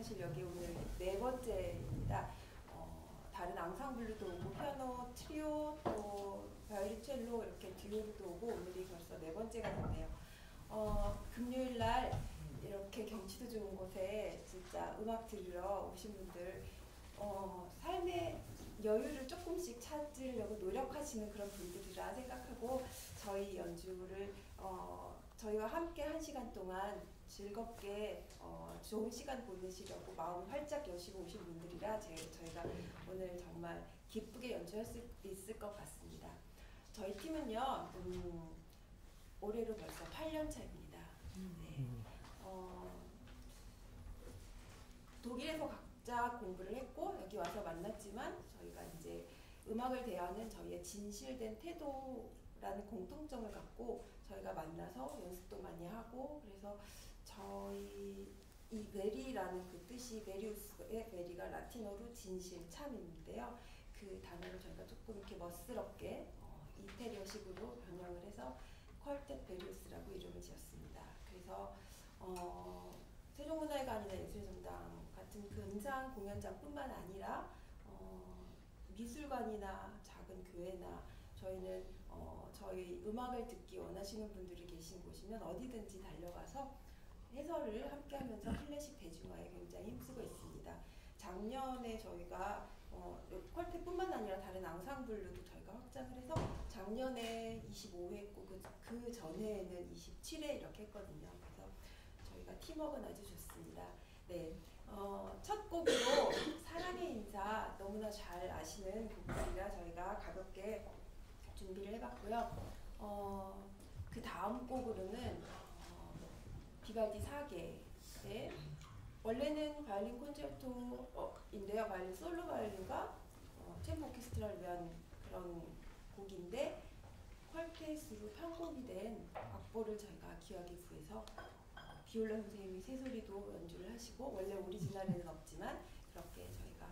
사실 여기 오늘 네 번째입니다. 다른 앙상블루도 오고 피아노, 트리오, 또 바이올린, 첼로 이렇게 듀오도 오고 오늘이 벌써 네 번째가 됐네요. 금요일 날 이렇게 경치도 좋은 곳에 진짜 음악 들으러 오신 분들 삶의 여유를 조금씩 찾으려고 노력하시는 그런 분들이라 생각하고 저희 연주를 저희와 함께 한 시간 동안 즐겁게 좋은 시간 보내시려고 마음 활짝 여시고 오신 분들이라 저희가 오늘 정말 기쁘게 연주할 수 있을 것 같습니다. 저희 팀은요 올해로 벌써 8년 차입니다. 네. 독일에서 각자 공부를 했고 여기 와서 만났지만 저희가 이제 음악을 대하는 저희의 진실된 태도라는 공통점을 갖고 저희가 만나서 연습도 많이 하고 그래서 저희 이 베리라는 그 뜻이 베리우스의 베리가 라틴어로 진실, 참인데요. 그 단어를 저희가 조금 이렇게 멋스럽게 이태리어식으로 변형을 해서 퀄텟 베리우스라고 이름을 지었습니다. 그래서 세종문화회관이나 예술전당 같은 근사한 공연장뿐만 아니라 미술관이나 작은 교회나 저희는 저희 음악을 듣기 원하시는 분들이 계신 곳이면 어디든지 달려가서 해설을 함께하면서 클래식 대중화에 굉장히 힘쓰고 있습니다. 작년에 저희가 퀄텟뿐만 아니라 다른 앙상블루도 저희가 확장을 해서 작년에 25회 했고 그 전에는 27회 이렇게 했거든요. 그래서 저희가 팀워크는 아주 좋습니다. 네, 첫 곡으로 사랑의 인사 너무나 잘 아시는 곡이라 저희가 가볍게 준비를 해봤고요. 그 다음 곡으로는 비발디 4개 원래는 바이올린 콘체르토인데요. 바이올린 솔로 바이올린과 챔버 오케스트라를 위한 그런 곡인데 퀄텟으로 편곡이 된 악보를 저희가 귀하게 구해서 비올라 선생님이 새소리도 연주를 하시고 원래 오리지널에는 없지만 그렇게 저희가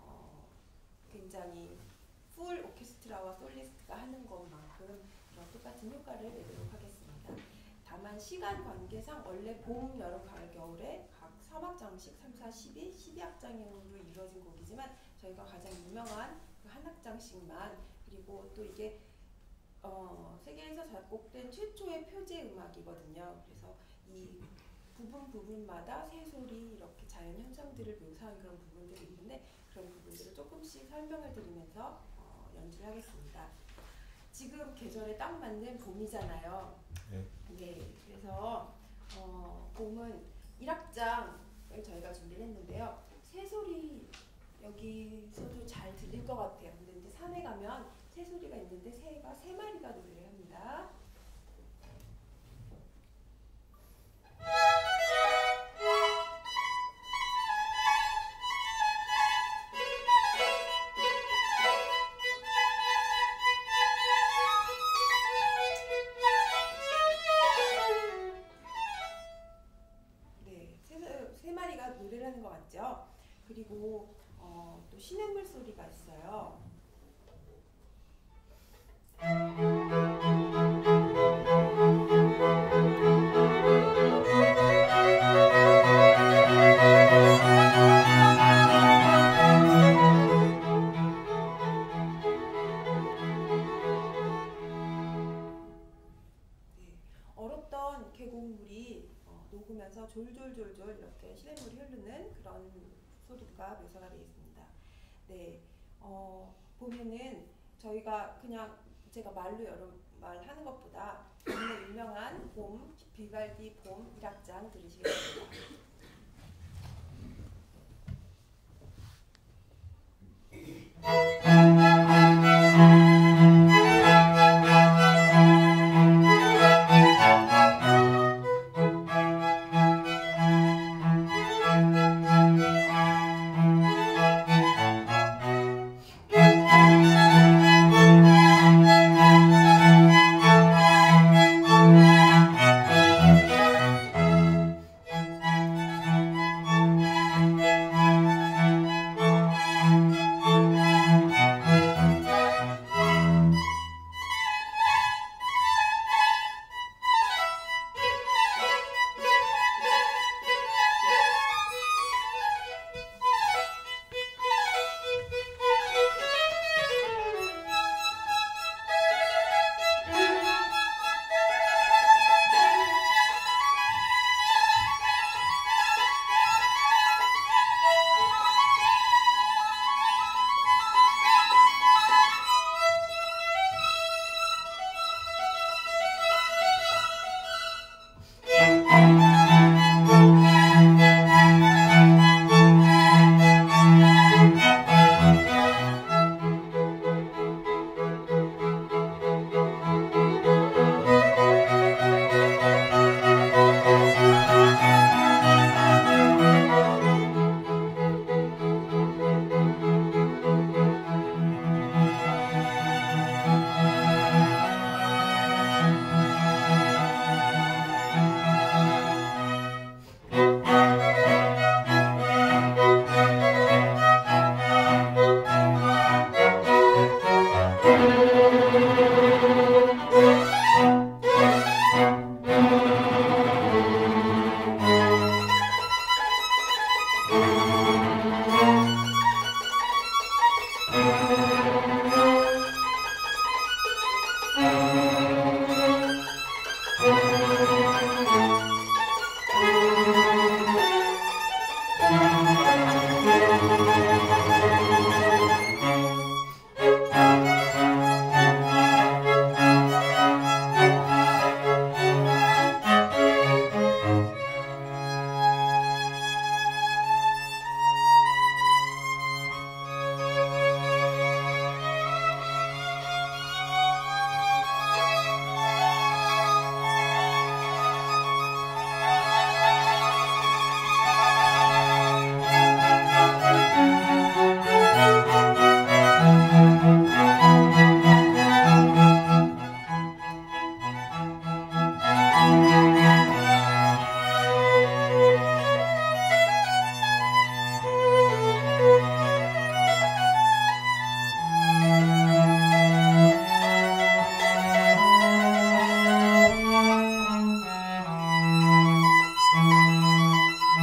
굉장히 풀 오케스트라와 솔리스트가 하는 것만큼 그런 똑같은 효과를 내도록 하겠습니다. 다만 시간 관계상 원래 봄, 여름, 가을, 겨울에 각 3악장씩 3, 4, 12악장으로 이루어진 곡이지만 저희가 가장 유명한 그 한 악장씩만 그리고 또 이게 세계에서 작곡된 최초의 표제 음악이거든요. 그래서 이 부분마다 새소리 이렇게 자연 현상들을 묘사한 그런 부분들이 있는데 그런 부분들을 조금씩 설명을 드리면서 연주를 하겠습니다. 지금 계절에 딱 맞는 봄이잖아요. 네, 그래서 봄은 1악장을 저희가 준비를 했는데요. 새소리 여기서도 잘 들릴 것 같아요. 근데 이제 산에 가면 새소리가 있는데 새가 3마리가 노래를 합니다. 노래를 하는 것 같죠? 그리고 또 시냇물 소리가 있어요. 얼었던 계곡물이 녹으면서 졸졸졸졸 이렇게 시냇물이 흐르는 그런 소리가 묘사가 되어 있습니다. 네, 보면은 저희가 그냥 제가 말로 여러 말 하는 것보다 너무 유명한 봄, 비발디 봄 1악장 들으시겠습니다.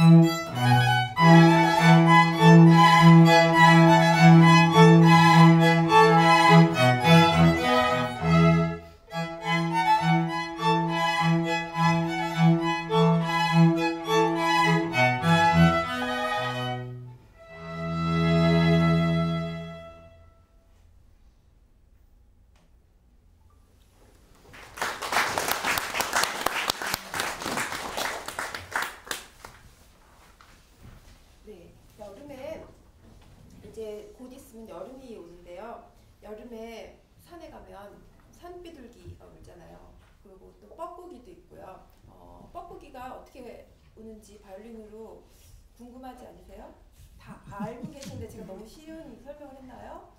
여름에 이제 곧 있으면 여름이 오는데요. 여름에 산에 가면 산비둘기가 울잖아요. 그리고 또 뻐꾸기도 있고요. 뻐꾸기가 어떻게 우는지 바이올린으로 궁금하지 않으세요? 다 알고 계신데 제가 너무 쉬운 설명을 했나요?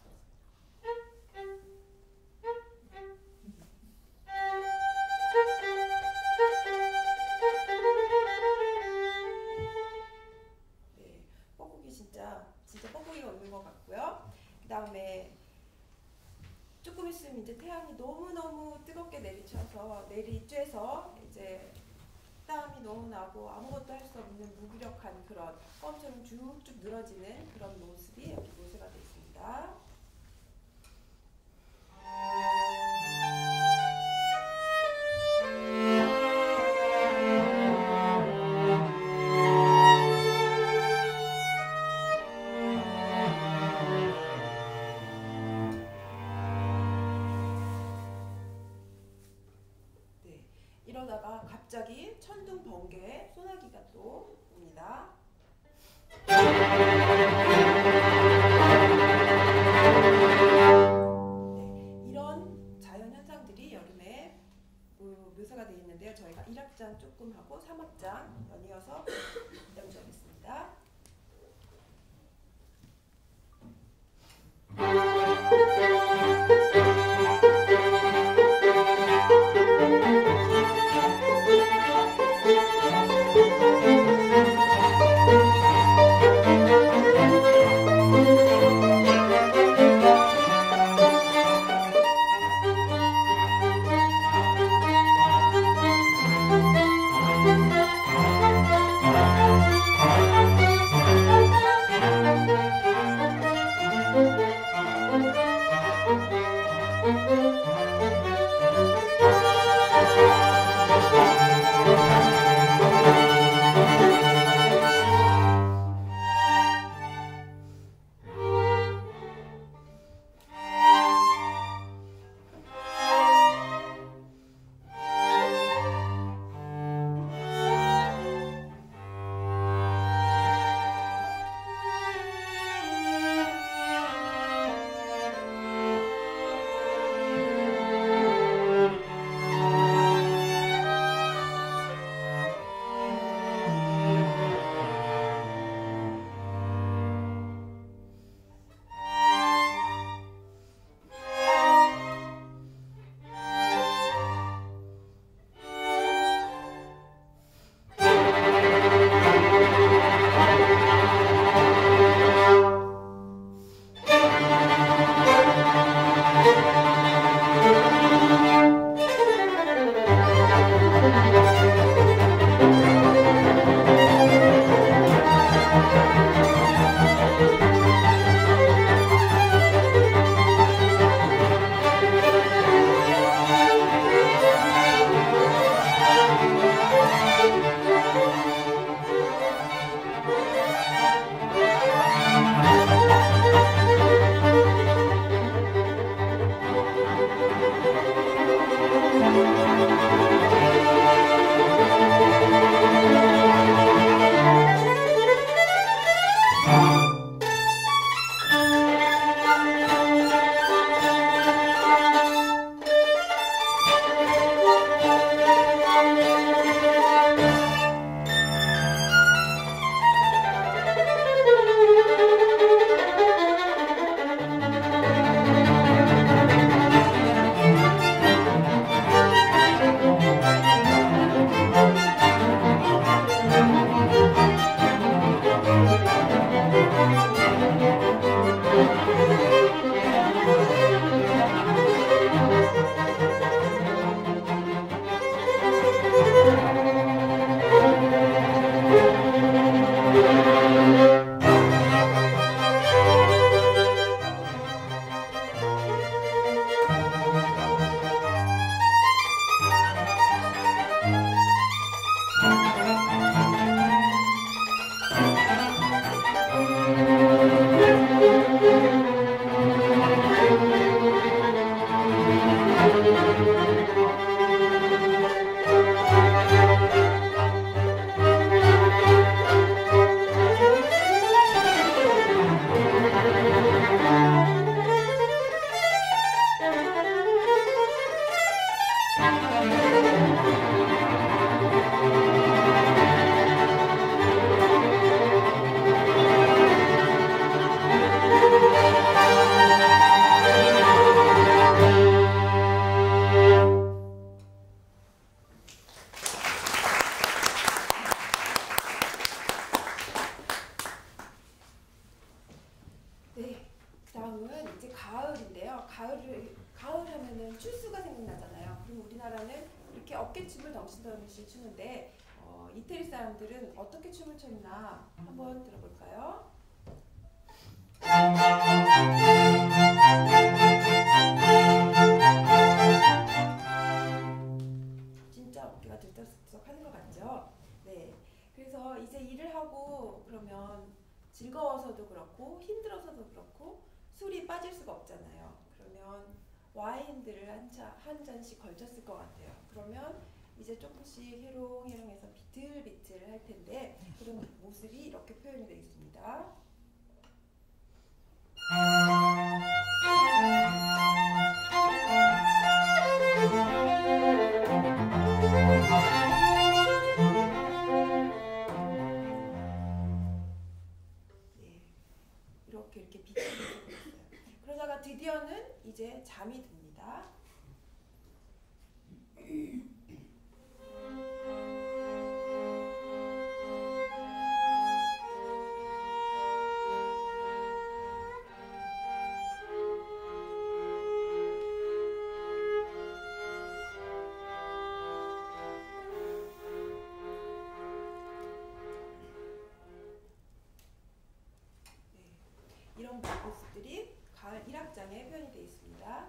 진짜 뻐꾸기가 우는 것 같고요. 그 다음에 조금 있으면 이제 태양이 너무너무 뜨겁게 내리쬐서 이제 땀이 너무 나고 아무것도 할 수 없는 무기력한 그런 껌처럼 쭉쭉 늘어지는 그런 모습이 여기 묘사가 되어 있습니다. 이러다가 갑자기 천둥 번개에 소나기가 또 옵니다. 이런 자연 현상들이 여름에 묘사가 되어 있는데요. 저희가 1악장 조금 하고 3악장 연이어서 연주하겠습니다. 가을 하면은 출수가 생각나잖아요. 그럼 우리나라는 이렇게 어깨춤을 덩실덩실 추는데 이태리 사람들은 어떻게 춤을 췄나 한번 들어볼까요? 진짜 어깨가 들썩들썩 하는 것 같죠? 네. 그래서 이제 일을 하고 그러면 즐거워서도 그렇고 힘들어서도 그렇고 술이 빠질 수가 없잖아요. 그러면 와인들을 한 잔씩 걸쳤을 것 같아요. 그러면 이제 조금씩 해롱해롱해서 비틀비틀 할 텐데 그런 모습이 이렇게 표현이 되어 있습니다. 네, 이렇게 비틀비틀 있어요. 그러다가 드디어는 이제 잠이 듭니다. 이런 모습들이 가을 1악장에 표현이 되어 있습니다.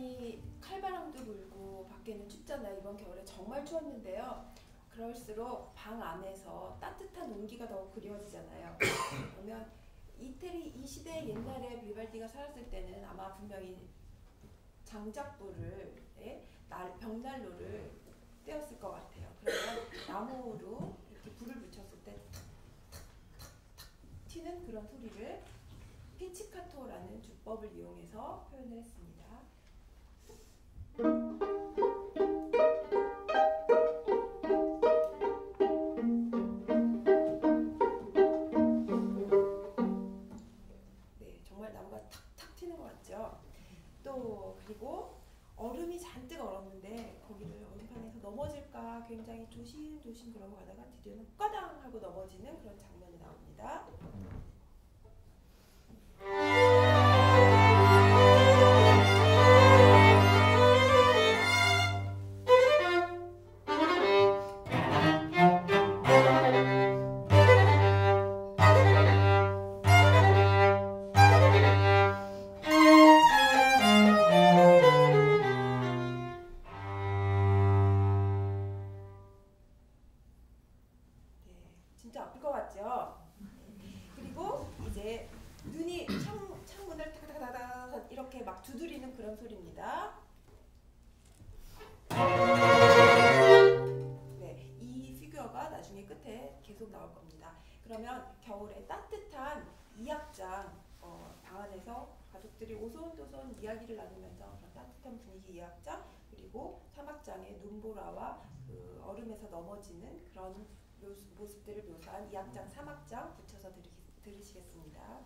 굉장히 칼바람도 불고 밖에는 춥잖아요. 이번 겨울에 정말 추웠는데요. 그럴수록 방 안에서 따뜻한 온기가 더 그리워지잖아요. 그러면 이태리 이 시대 옛날에 비발디가 살았을 때는 아마 분명히 장작불을 벽난로를 떼었을 것 같아요. 그러면 나무로 이렇게 불을 붙였을 때 탁탁탁탁 튀는 그런 소리를 피치카토라는 주법을 이용해서 표현을 했습니다. 네, 정말 나무가 탁탁 튀는 것 같죠? 또 그리고 얼음이 잔뜩 얼었는데 거기를 얼음판에서 넘어질까 굉장히 조심조심 그러고 가다가 드디어는 까당 하고 넘어지는 그런 장면이 나옵니다. 진짜 아플 것 같죠? 그리고 이제 눈이 창문을 타다다다 이렇게 막 두드리는 그런 소리입니다. 네, 이 피규어가 나중에 끝에 계속 나올 겁니다. 그러면 겨울에 따뜻한 이약장 방 안에서 가족들이 오손도손 이야기를 나누면서 그런 따뜻한 분위기 이약장 그리고 사막장의 눈보라와 그 얼음에서 넘어지는 그런 모습들을 묘사한 이악장, 사막장 붙여서 들으시겠습니다.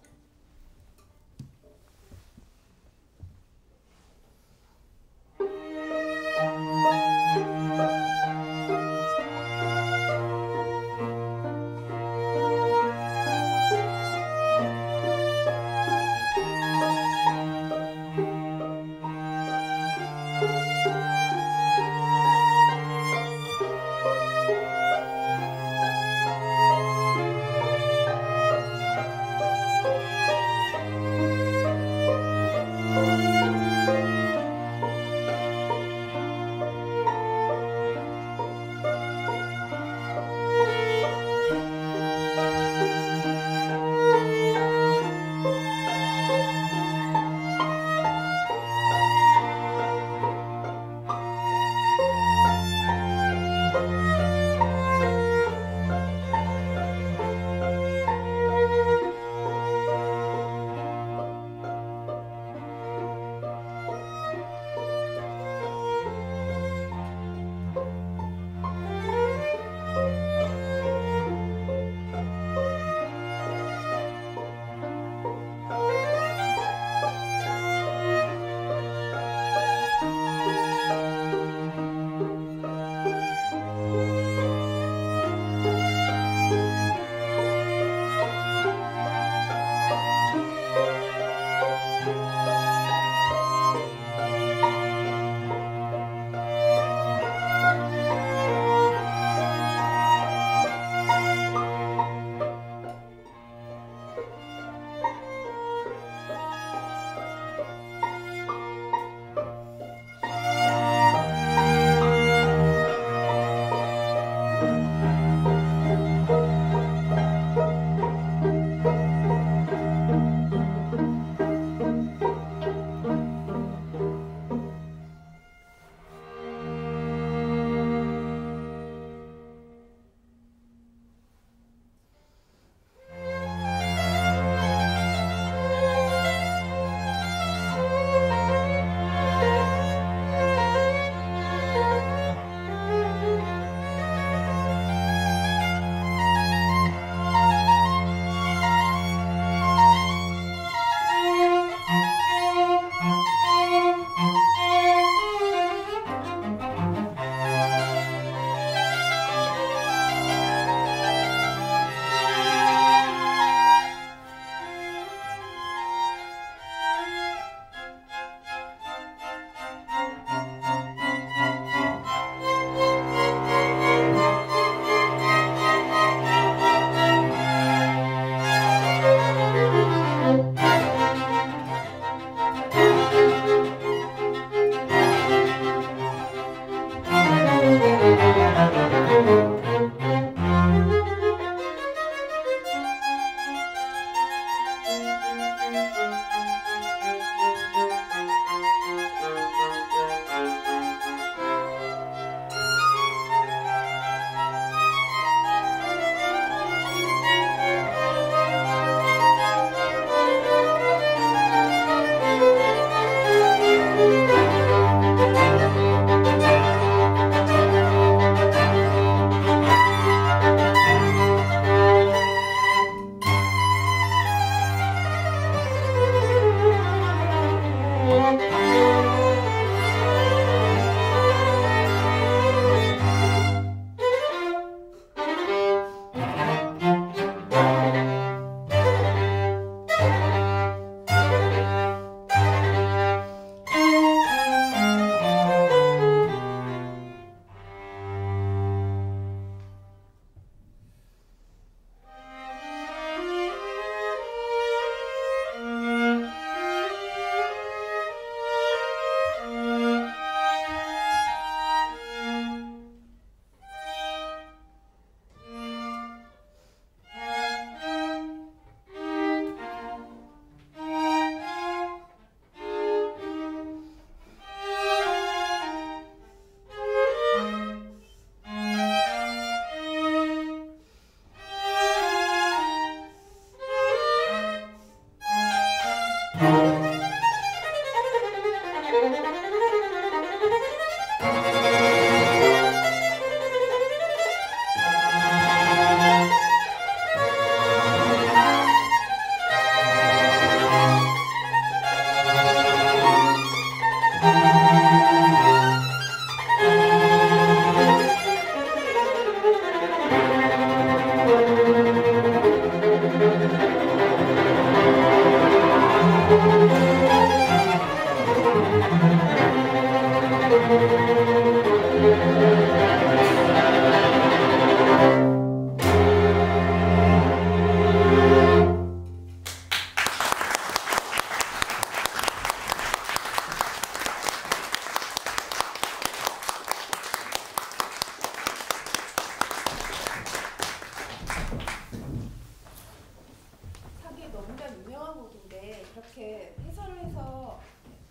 이렇게 해설을 해서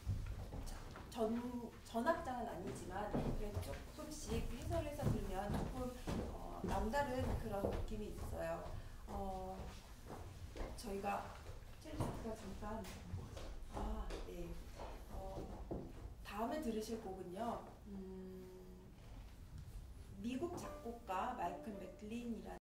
전악장은 아니지만 그래도 조금씩 해설해서 들으면 조금 남다른 그런 느낌이 있어요. 저희가 첼리스트가 잠깐 네. 다음에 들으실 곡은요. 미국 작곡가 마이클 맥클린이라는